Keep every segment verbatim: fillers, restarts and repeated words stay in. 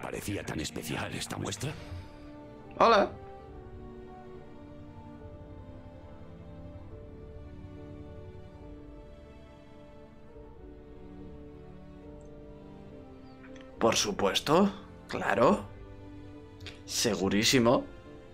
parecía tan especial esta muestra? Hola. Por supuesto, claro. Segurísimo.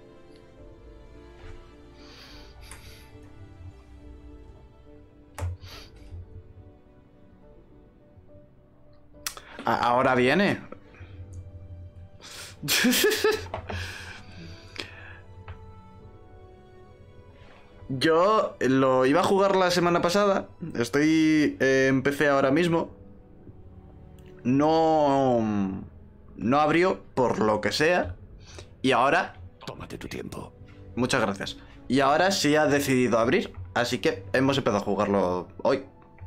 A- ahora viene. Yo lo iba a jugar la semana pasada. Estoy eh, empecé ahora mismo. No... No abrió, por lo que sea. Y ahora... Tómate tu tiempo. Muchas gracias. Y ahora sí ha decidido abrir. Así que hemos empezado a jugarlo hoy.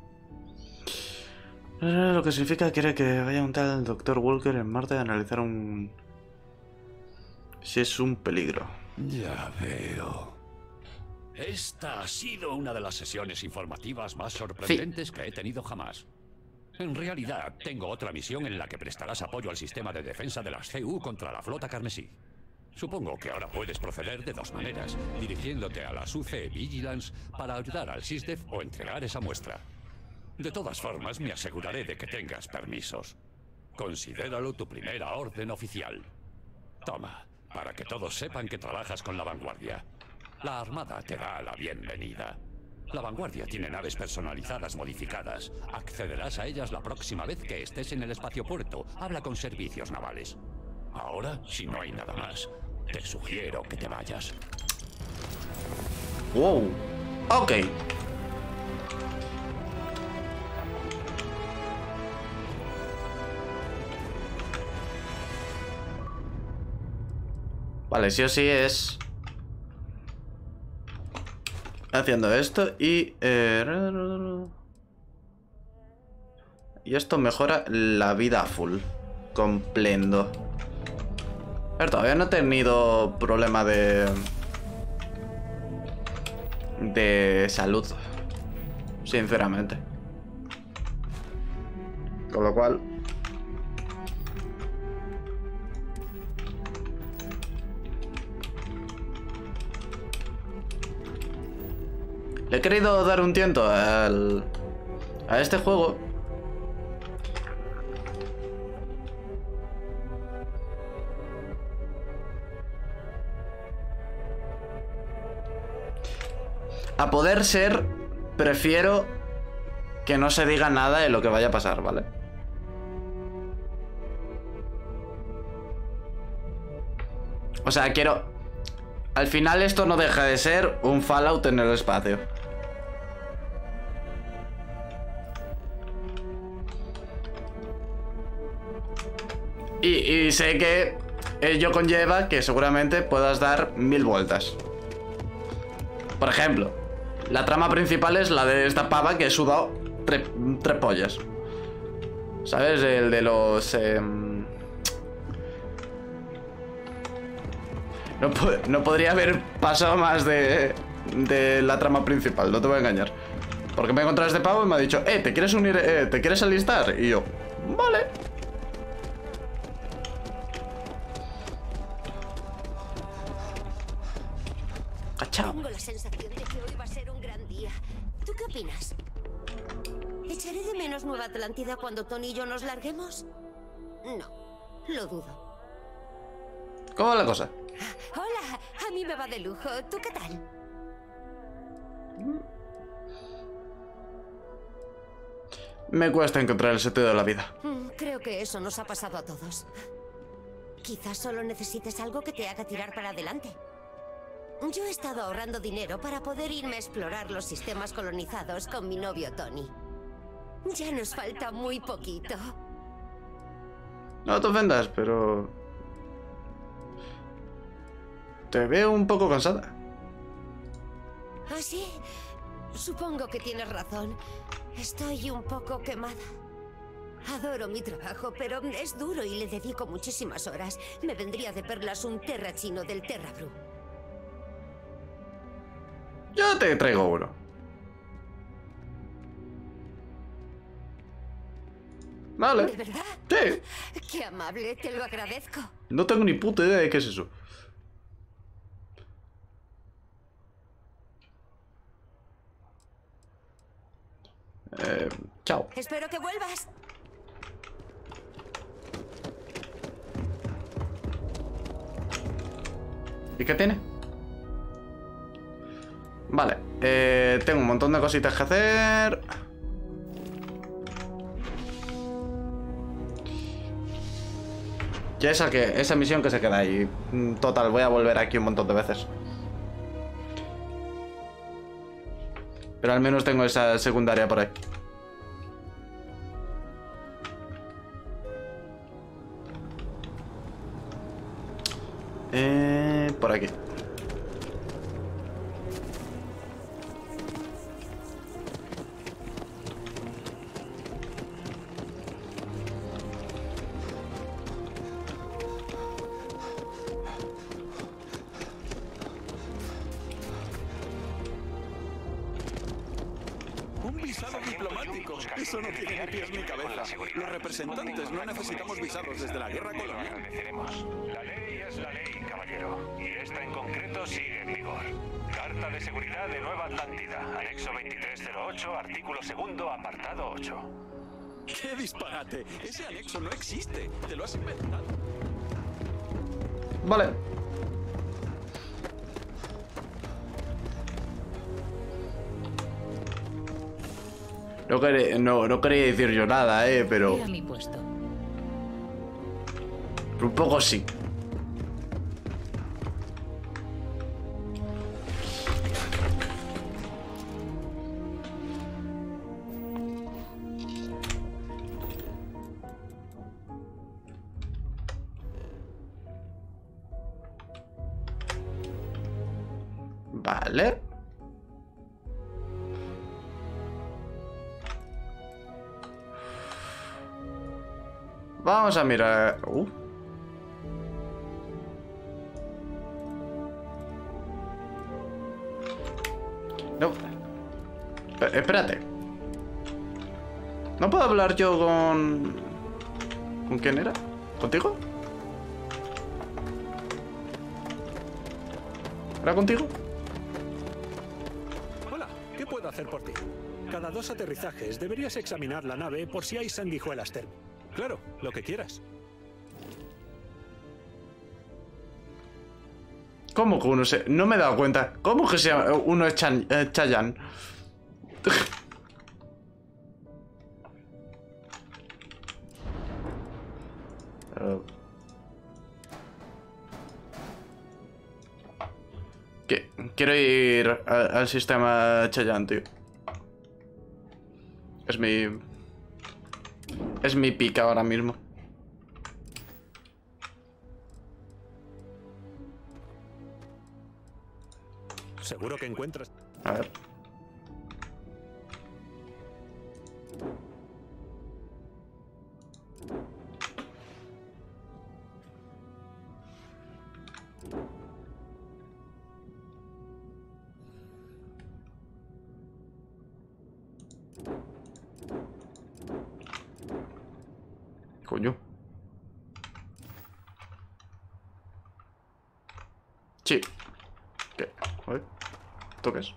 Lo que significa que quiere que vaya un tal doctor Walker en Marte a analizar un... Si es un peligro. Ya veo. Esta ha sido una de las sesiones informativas más sorprendentes sí. que he tenido jamás. En realidad, tengo otra misión en la que prestarás apoyo al sistema de defensa de las C U contra la flota carmesí. Supongo que ahora puedes proceder de dos maneras, dirigiéndote a la S U C E Vigilance para ayudar al SysDef o entregar esa muestra. De todas formas, me aseguraré de que tengas permisos. Considéralo tu primera orden oficial. Toma, para que todos sepan que trabajas con la vanguardia. La Armada te da la bienvenida. La vanguardia tiene naves personalizadas modificadas. Accederás a ellas la próxima vez que estés en el espaciopuerto. Habla con servicios navales. Ahora, si no hay nada más, te sugiero que te vayas. Wow. Ok. Vale, sí o sí es... Haciendo esto y... Eh... Y esto mejora la vida full. Complendo. Pero todavía no he tenido problema de... De salud. Sinceramente. Con lo cual... Le he querido dar un tiento al... a este juego. A poder ser, prefiero que no se diga nada de lo que vaya a pasar, ¿vale? O sea, quiero... Al final esto no deja de ser un Fallout en el espacio. Y, y sé que ello conlleva que seguramente puedas dar mil vueltas. Por ejemplo, la trama principal es la de esta pava que he sudado tres, tres pollas. ¿Sabes? El de los... Eh... No, po no podría haber pasado más de, de la trama principal, no te voy a engañar. Porque me he encontrado a este pavo y me ha dicho, eh, ¿te quieres unir? Eh, ¿te quieres alistar? Y yo, vale. Cachao. Tengo la sensación de que hoy va a ser un gran día. ¿Tú qué opinas? ¿Echaré de menos Nueva Atlántida cuando Tony y yo nos larguemos? No, lo dudo. ¿Cómo va la cosa? Hola, a mí me va de lujo. ¿Tú qué tal? Me cuesta encontrar el sentido de la vida. Creo que eso nos ha pasado a todos. Quizás solo necesites algo que te haga tirar para adelante. Yo he estado ahorrando dinero para poder irme a explorar los sistemas colonizados con mi novio Tony. Ya nos falta muy poquito. No te ofendas, pero... Te veo un poco cansada. ¿Ah, sí? Supongo que tienes razón. Estoy un poco quemada. Adoro mi trabajo, pero es duro y le dedico muchísimas horas. Me vendría de perlas un terra chino del Terra Bru. Yo te traigo uno. Vale. ¿De verdad? Sí. Qué amable, te lo agradezco. No tengo ni puta idea de qué es eso. Eh, chao. Espero que vuelvas. ¿Y qué tiene? Vale, eh, tengo un montón de cositas que hacer. Ya esa, que, esa misión que se queda ahí. Total, voy a volver aquí un montón de veces. Pero al menos tengo esa secundaria por ahí. Eh, por aquí. Un visado diplomático. Eso no tiene ni pies ni cabeza. Los representantes no necesitamos visados desde la guerra colonial. Agradeceremos. La ley es la ley, caballero. Y esta en concreto sigue en vigor. Carta de seguridad de Nueva Atlántida. Anexo veintitrés cero ocho, artículo segundo, apartado ocho. ¡Qué disparate! Ese anexo no existe. Te lo has inventado. Vale. No, quería, no, no quería decir yo nada, eh, pero... Ve a mi puesto. Un poco sí. Vale. Vamos a mirar... Uh. No. Eh, espérate. ¿No puedo hablar yo con... ¿Con quién era? ¿Contigo? ¿Era contigo? Hola, ¿qué puedo hacer por ti? Cada dos aterrizajes deberías examinar la nave por si hay sanguijuelas térmicas. Claro, lo que quieras. ¿Cómo que uno se...? No me he dado cuenta. ¿Cómo que se llama? Uno es Chan... eh, Chayanne? uh. Que- Quiero ir a- al sistema Chayanne, tío. Es mi... Es mi pica ahora mismo. Seguro que encuentras... A ver. Coño. Sí. ¿Qué? A ver. ¿Esto qué es?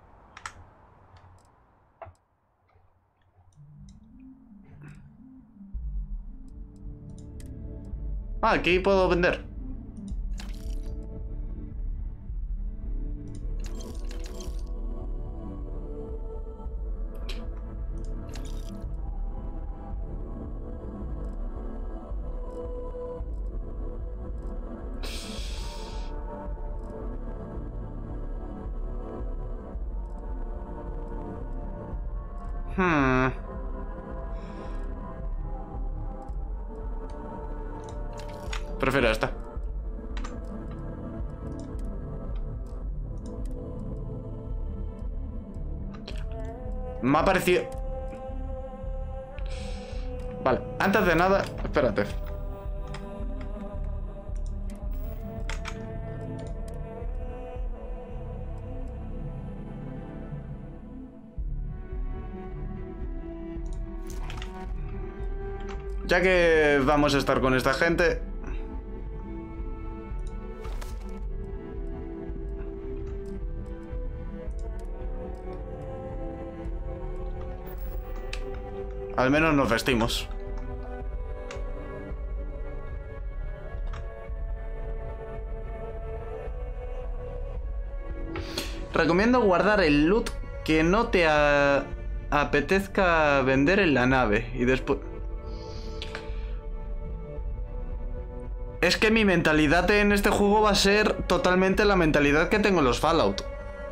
Ah, aquí puedo vender. Hmm. Prefiero esta. Me ha parecido... Vale, antes de nada... Espérate. Ya que vamos a estar con esta gente... Al menos nos vestimos. Recomiendo guardar el loot que no te a... apetezca vender en la nave. Y después... Es que mi mentalidad en este juego va a ser totalmente la mentalidad que tengo en los Fallout.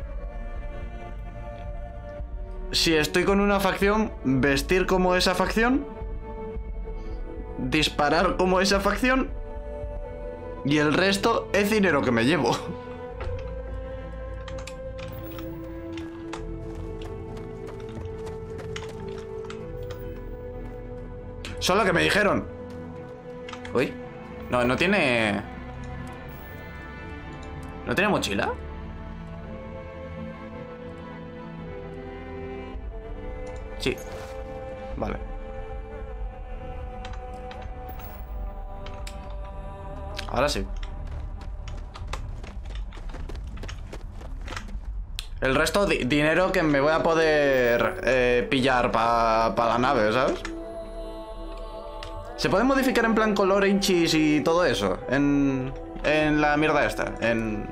Si estoy con una facción, vestir como esa facción, disparar como esa facción, y el resto es dinero que me llevo. Solo que me dijeron. Uy, no, no tiene... ¿No tiene mochila? Sí. Vale. Ahora sí. El resto, di dinero que me voy a poder eh, pillar para pa la nave, ¿sabes? ¿Se puede modificar en plan color, inchis y todo eso? En, en la mierda esta. En...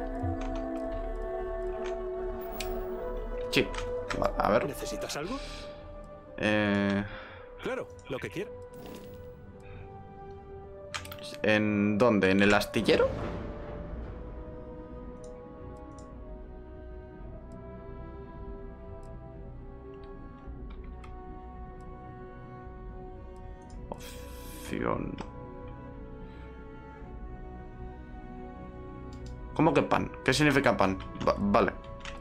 Sí. Vale, a ver. ¿Necesitas algo? Eh... Claro, lo que quiera. ¿En dónde? ¿En el astillero? Opción. ¿Cómo que pan? ¿Qué significa pan? Va- vale.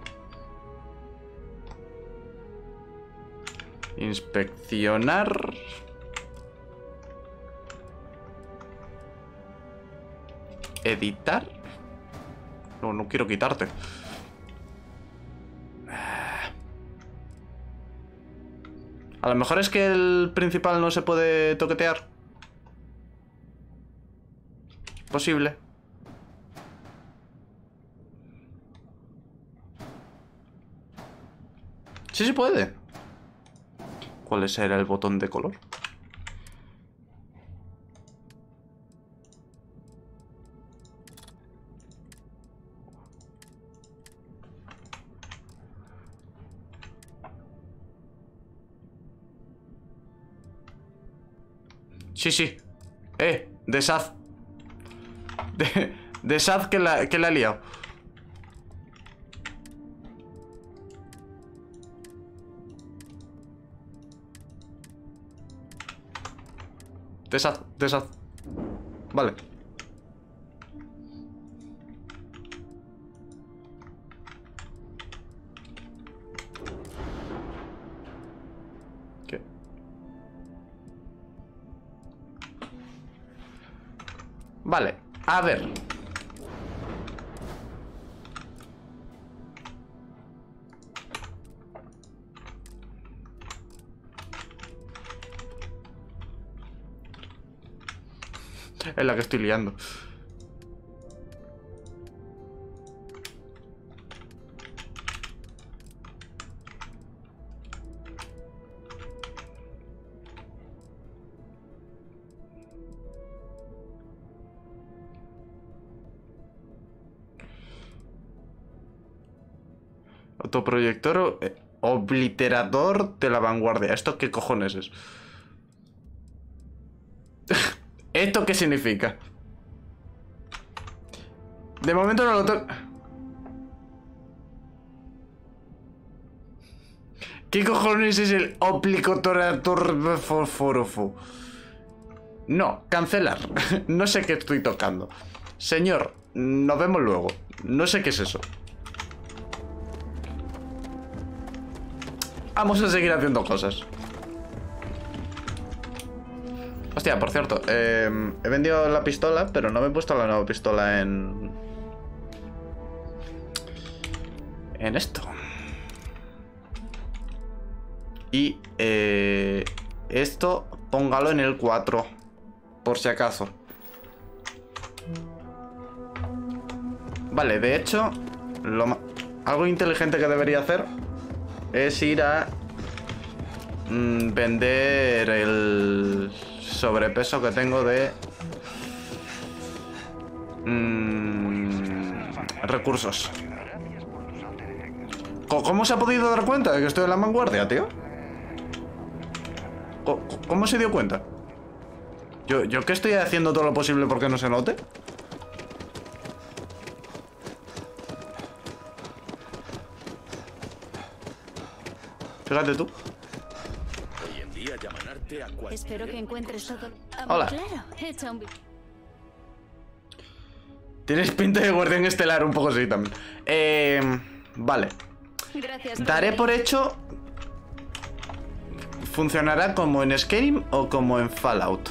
Inspeccionar. Editar. No, no quiero quitarte. A lo mejor es que el principal no se puede toquetear. Posible. Sí se puede. ¿Cuál será el botón de color? Sí, sí. Eh, de Saz. De, de Saz que la, que la he liado. Deshaz, deshaz. Vale. ¿Qué? Vale, a ver. Es la que estoy liando. Autoproyector eh, obliterador de la vanguardia. ¿Esto qué cojones es? ¿Esto qué significa? De momento no lo tengo. ¿Qué cojones es el oblicotorator fosforofo? No, cancelar. No sé qué estoy tocando. Señor, nos vemos luego. No sé qué es eso. Vamos a seguir haciendo cosas. Hostia, por cierto, eh, he vendido la pistola, pero no me he puesto la nueva pistola en... En esto. Y eh, esto póngalo en el cuatro. Por si acaso. Vale, de hecho, lo algo inteligente que debería hacer es ir a mmm, vender el sobrepeso que tengo de mmm, recursos. ¿Cómo se ha podido dar cuenta de que estoy en la vanguardia, tío? ¿Cómo se dio cuenta? ¿Yo, yo qué estoy haciendo todo lo posible porque no se note? Fíjate tú. Hoy en día llaman arte a cualquier... Espero que encuentres todo. Ah, Hola. Claro, echa un... Tienes pinta de guardián estelar, un poco sí también. Eh, vale. Gracias. Daré por hecho... ¿Funcionará como en Skyrim o como en Fallout?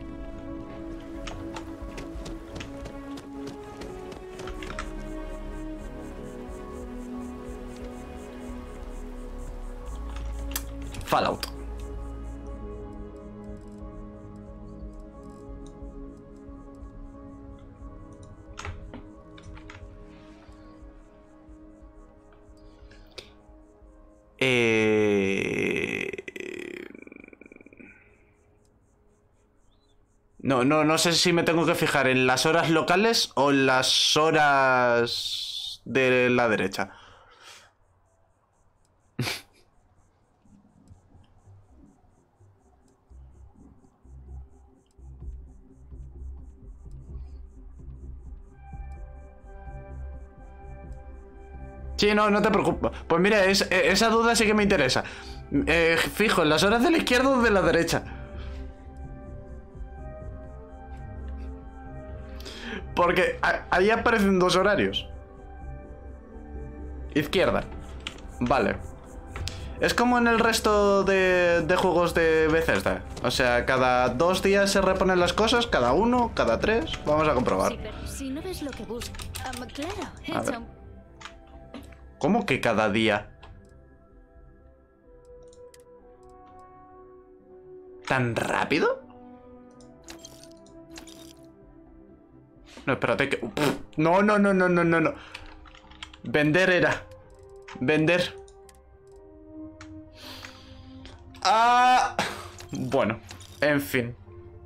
Fallout. Eh... No, no, no sé si me tengo que fijar en las horas locales o en las horas de la derecha. Sí, no, no te preocupes. Pues mira, es, esa duda sí que me interesa. Eh, fijo, ¿en las horas de la izquierda o de la derecha? Porque ahí aparecen dos horarios. Izquierda. Vale. Es como en el resto de, de juegos de Bethesda. O sea, cada dos días se reponen las cosas, cada uno, cada tres. Vamos a comprobar. Sí, pero si no ves lo que buscas. Um, claro, A echa ver. un... ¿Cómo que cada día? ¿Tan rápido? No, espérate que... Pff, no, no, no, no, no, no, no. Vender era. Vender. Ah... Bueno, en fin.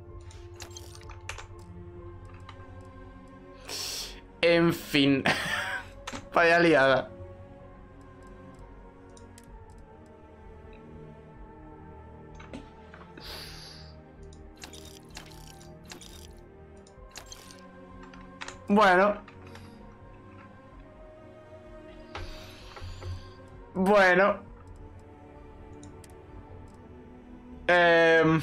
En fin. Vaya liada. Bueno. Bueno. Eh...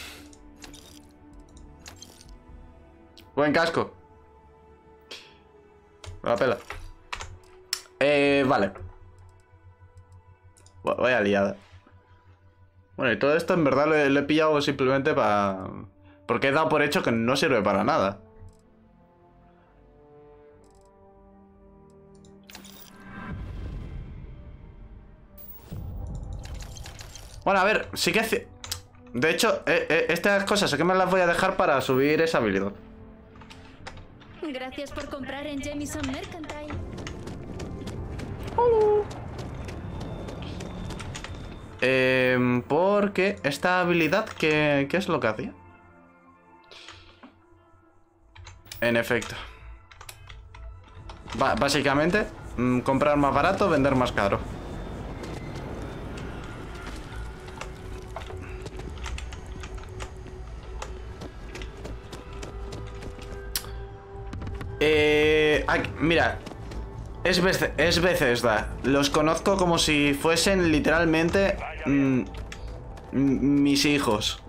Buen casco. La pela. Eh, vale. Vaya liada. Bueno, y todo esto en verdad lo he, lo he pillado simplemente para... Porque he dado por hecho que no sirve para nada. Bueno, a ver, sí que... es... De hecho, eh, eh, estas cosas sí que me las voy a dejar para subir esa habilidad. Gracias por comprar en Jameson Mercantile. Eh, porque esta habilidad, ¿qué, ¿qué es lo que hacía? En efecto. Ba- básicamente, mm, comprar más barato, vender más caro. Eh, aquí- mira, es, Beth- es Bethesda. Los conozco como si fuesen literalmente mm, mis hijos.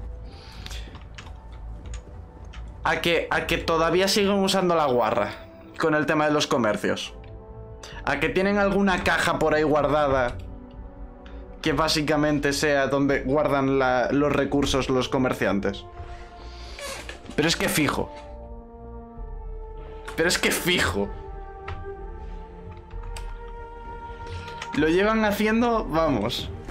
A que, a que todavía siguen usando la guarra con el tema de los comercios. A que tienen alguna caja por ahí guardada que básicamente sea donde guardan la- los recursos los comerciantes. Pero es que fijo. Pero es que fijo. Lo llevan haciendo, vamos.